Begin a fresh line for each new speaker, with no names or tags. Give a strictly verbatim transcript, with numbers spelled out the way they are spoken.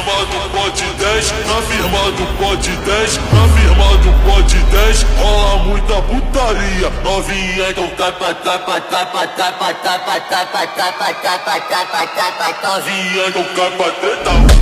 firma do pote dez, na firma do pote dez, na firma do pote dez, rola muita putaria. Novinha então tapa, tapa, tapa, tapa, tapa, tapa, tapa, tapa, tapa, tapa, tapa, novinha então capa treta.